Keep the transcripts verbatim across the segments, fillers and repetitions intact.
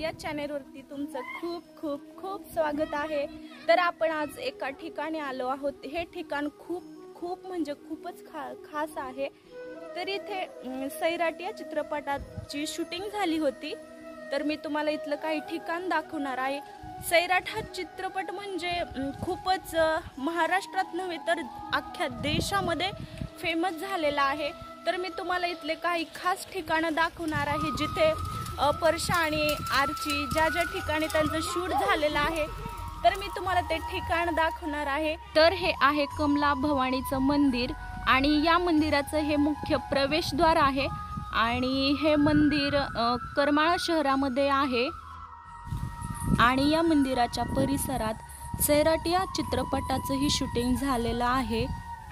या चॅनेलवरती तुमचं खूप खूप खूप स्वागत आहे। तर आपण आज एका ठिकाणी आलो आहोत। हे ठिकाण खूप खूप म्हणजे खूपच खा खास आहे। तर इथे सैराट या चित्रपटाची शूटिंग झाली होती। तर मी तुम्हाला इथलं काही ठिकाण दाखवणार आहे। सैराट हा चित्रपट म्हणजे खूपच महाराष्ट्रात नव्हे तर अख्ख्या देशामध्ये फेमस झालेला आहे। तर मी तुम्हाला इथले काही खास ठिकाणं दाखवणार आहे, जिथे परशा आणि आरची ज्या ज्या ठिकाणी त्यांचं शूट झालेलं आहे, तर मी तुम्हाला ते ठिकाण दाखवणार आहे। तर हे आहे कमला भवानीचं मंदिर आणि या मंदिराचं हे मुख्य प्रवेशद्वार आहे आणि हे मंदिर करमाळा शहरामध्ये आहे आणि या मंदिराच्या परिसरात सैराट या चित्रपटाचंही शूटिंग झालेलं आहे।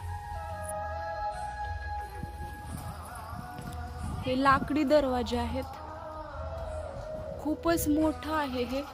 हे लाकडी दरवाजे आहेत, खूपच मोठं आहे हे।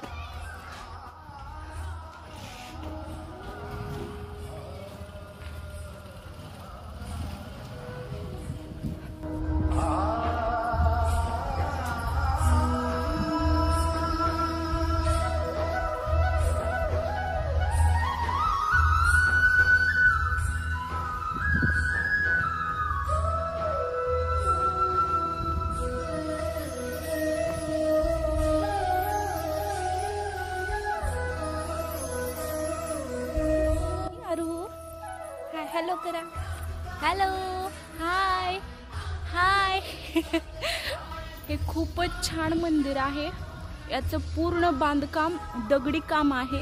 हेलो करा, हेलो, हाय हाय। हे खूपच छान मंदिर आहे। याचं पूर्ण बांधकाम दगडी काम आहे।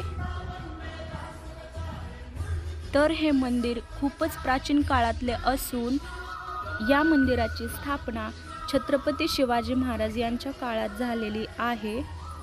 तर हे मंदिर खूपच प्राचीन काळातले असून या मंदिराची स्थापना छत्रपती शिवाजी महाराज यांच्या काळात झालेली आहे।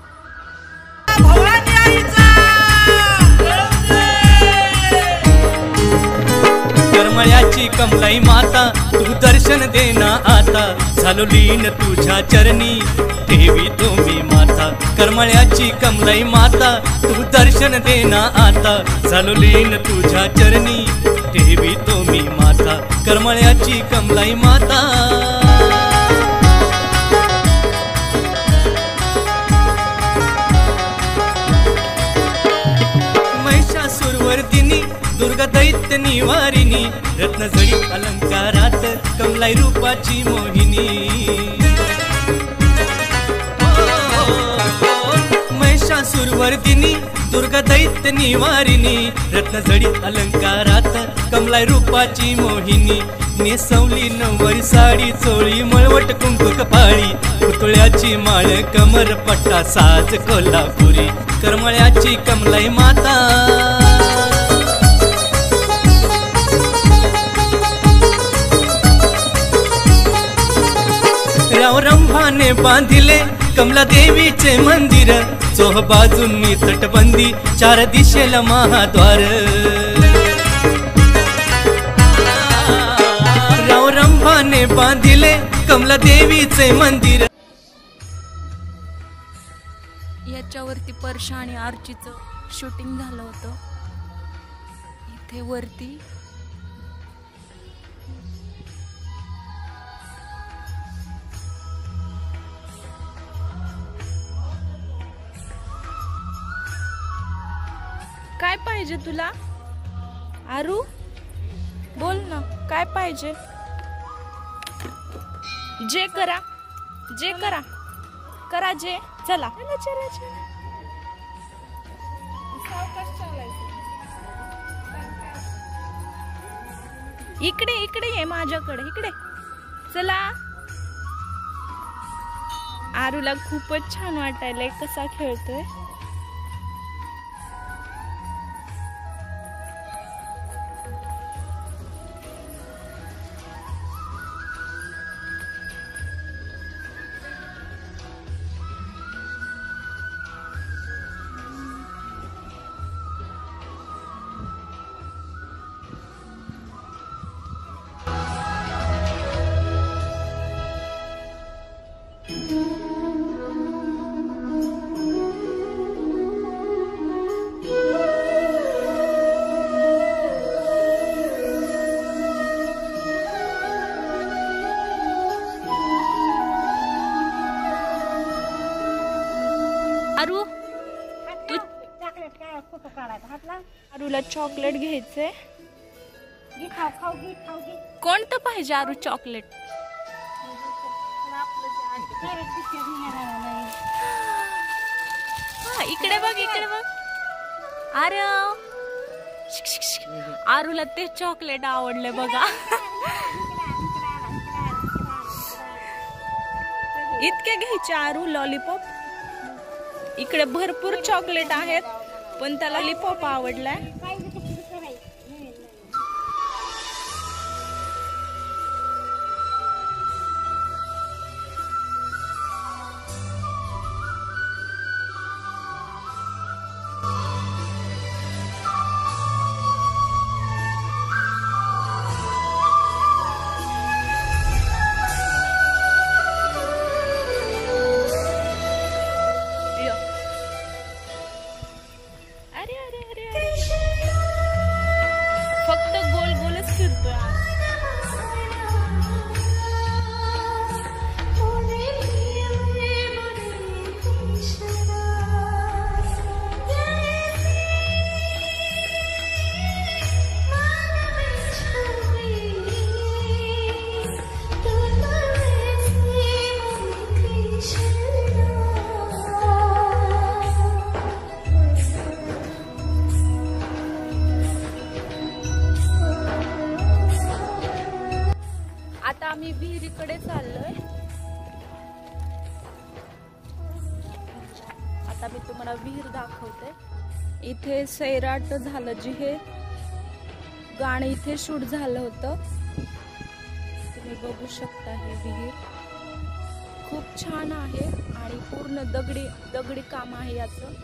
करमळ्याची कमलाई माता तू दर्शन देना आता, झालो लीन तुझ्या चरणी ठेवी तुम्ही माता। करमळ्याची कमलाई माता तू दर्शन देना आता, झालो लीन तुझ्या चरणी ठेवी तुम्ही माता। करमळ्याची कमलाई माता महिषासुरवर्दिनी दुर्गा दैत्य निवारिणी, रत्नजडी अलंकारात कमलाई रूपाची मोहिनी। महिषासुरवर्दिनी दुर्गा दैत्य निवारिणी, रत्नजडी अलंकारात कमलाई रूपाची मोहिनी। नेसवली नवरी साडी चोळी मळवट कुंकू कपाळी, पुतळ्याची माळ कमर पट्टा साज कोल्हापुरी। करमळ्याची कमलाई माता राव रंभाने बांधिले कमला देवीचे मंदिर, चोह बाजूंनी तटबंदी चार दिशेला महाद्वार। राव रंभाने बांधिले कमला देवीचे मंदिर। याच्यावरती परशा आणि आरचीचं शूटिंग झालं होतं। इथे वरती काय पाहिजे तुला आरू? बोल ना, काय पाहिजे? जे करा, जे करा करा जे। चला चला चला चला, इकडे इकडे ये माझ्याकडे, इकडे चला। आरूला खूपच छान वाटायलंय कसा खेळतोय। आरू तू आरूला चॉकलेट घ्यायचंय. कोणतं पाहिजे आरू चॉकलेट? हा इकडे बघ इकडे बघ. अरे आरूला ते चॉकलेट आवडले बघा. इतके घ्यायचे आरू लॉलीपॉप. इकडे भरपूर चॉकलेट आहेत पण त्याला लॉलीपॉप आवडलाय. फक्त गोल गोलच फिरतोय. आता आम्ही विहिरीकडे चाललोय. आता मी तुम्हाला विहीर दाखवते. इथे सैराट झालं जी हे गाणं इथे शूट झालं होतं. तुम्ही बघू शकता हे विहीर खूप छान आहे आणि पूर्ण दगडी दगडी काम आहे याचं.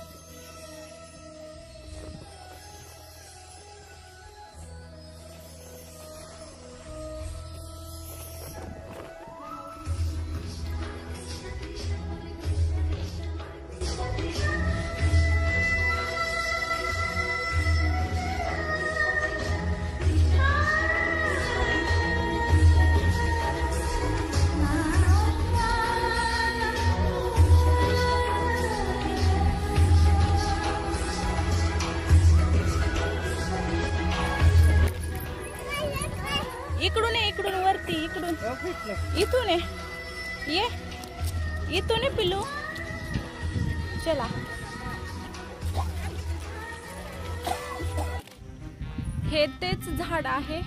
इकडून ये इकडून वरती इकडून इथून ये इथून ये पिल्लू. चला हे तेच झाड आहे.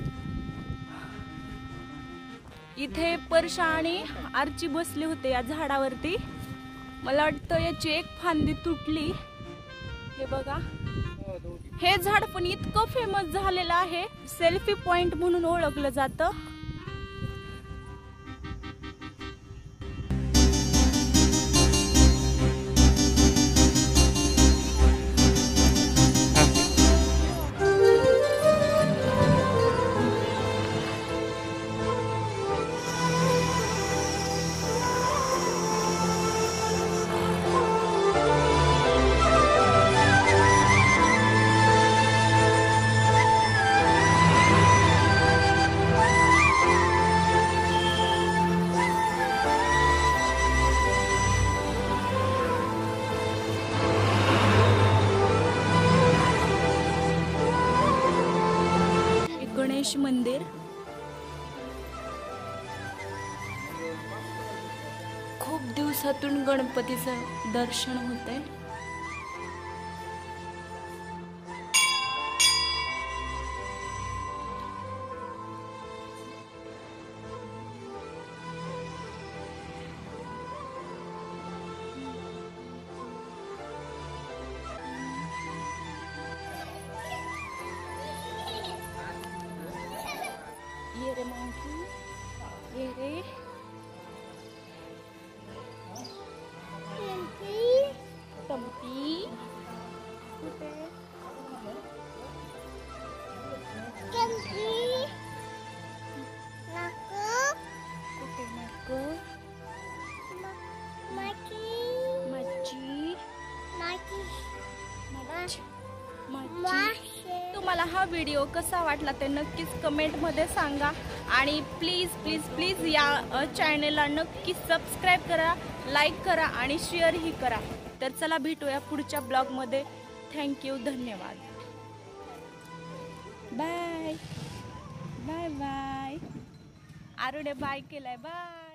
इथे परशा आणि आरची बसले होते या झाडावरती. मला वाटतं याची एक फांदी तुटली. हे बघा हे झाड पण इतकं फेमस झालेलं आहे. सेल्फी पॉइंट म्हणून ओळखलं जातं. गणेश मंदिर खूप दिवसातून गणपतीचं दर्शन होतंय. ये रे monkey, ये रे टम्पी कुठे कुठे नको तुम्हाला हा व्हिडिओ कसा वाटला ते नक्कीच कमेंट मध्ये सांगा आणि प्लीज प्लीज प्लीज या चॅनलला नक्की सबस्क्राईब करा. लाईक करा आणि शेअरही करा. तर चला भेटूया पुढच्या ब्लॉगमध्ये. थँक्यू, धन्यवाद. Bye bye bye. आरुने बाय केलाय. बाय.